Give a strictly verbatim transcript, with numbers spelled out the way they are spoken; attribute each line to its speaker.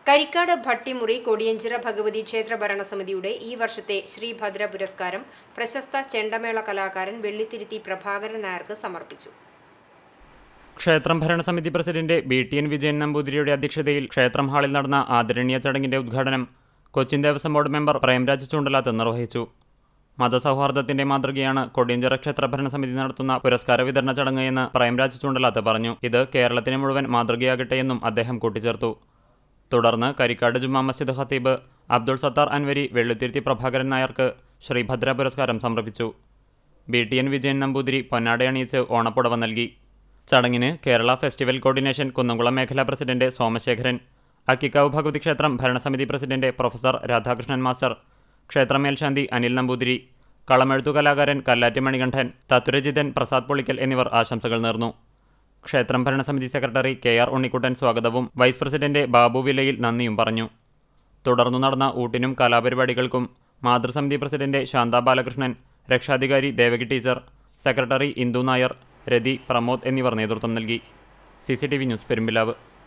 Speaker 1: കരിക്കാട് ഭട്ടിമുറി കൊടിയഞ്ചിറ ഭഗവതി ക്ഷേത്ര ഭരണസമിതിയുടെ ഈ വർഷത്തെ ശ്രീഭദ്ര പുരസ്കാരം പ്രശസ്ത ചെണ്ടമേള കലാകാരൻ വെള്ളിത്തിരുത്തി പ്രഭാകരൻ നായർക്ക് സമർപ്പിച്ചു.
Speaker 2: ക്ഷേത്രം ഭരണസമിതി president B T N Vijayan നമ്പൂതിരിയുടെ അധ്യക്ഷതയിൽ ക്ഷേത്രം ഹാളിൽ നടന്ന ആദരണീയ ചടങ്ങിന്റെ ഉദ്ഘാടനം കൊച്ചിൻ ദേവസ്വം ബോർഡ് മെമ്പർ പ്രേംരാജ് ചൂണ്ടലാത്ത് നിർവഹിച്ചു. മതസൗഹാർദ്ദത്തിന്റെ മാതൃകയാണ് കൊടിയഞ്ചിറ ക്ഷേത്ര ഭരണസമിതി നടത്തുന്ന പുരസ്കാര വിതരണ ചടങ്ങ് എന്ന് പ്രേംരാജ് ചൂണ്ടലാത്ത് പറഞ്ഞു. ഇത് കേരളത്തിന് മുഴുവൻ മാതൃകയാകട്ടെയെന്നും അദ്ദേഹം കൂട്ടിച്ചേർത്തു. തുടർന്ന് കരിക്കാട് ജുമാ മസ്ജിദ് ഖത്തീബ് അബ്ദുൾ സത്താർ അൻവരി വെള്ളിത്തിരുത്തി പ്രഭാകരൻ നായർക്ക് ശ്രീഭദ്ര പുരസ്കാരം സമർപ്പിച്ചു. B T N Vijayan Namboothiri പൊന്നാടയണിയിച്ച് ഓണപ്പുടവ നൽകി. ചടങ്ങിന് കേരള ഫെസ്റ്റിവൽ കോർഡിനേഷൻ കുന്നംകുളം മേഖലാ പ്രസിഡന്റ് സോമശേഖരൻ, അക്കിക്കാവ് ഭഗവതി ക്ഷേത്രം ഭരണസമിതി പ്രസിഡന്റ് പ്രൊഫസർ രാധാകൃഷ്ണൻ മാസ്റ്റർ, ക്ഷേത്രം മേൽശാന്തി അനിൽ നമ്പൂതിരി, കളമെഴുത്തു കലാകാരൻ കല്ലാറ്റി മണികണ്ഠൻ, തത്തുരജിതൻ പ്രസാദ് പൊളിക്കൽ എന്നിവർ ആശംസകൾ നേർന്നു. ക്ഷേത്രം ഭരണസമിതി സെക്രട്ടറി കെ ആർ ഉണ്ണിക്കുട്ടൻ സ്വാഗതവും വൈസ് പ്രസിഡന്റ് ബാബു വിലയിൽ നന്ദിയും പറഞ്ഞു. തുടർന്നു നടന്ന ഊട്ടിനും കലാപരിപാടികൾക്കും മാതൃസമിതി പ്രസിഡന്റ് ശാന്ത ബാലകൃഷ്ണൻ, രക്ഷാധികാരി ദേവകി ടീച്ചർ, സെക്രട്ടറി ഇന്ദു നായർ, രതി, പ്രമോദ് എന്നിവർ നേതൃത്വം നൽകി. C C T V news Perumpilavu.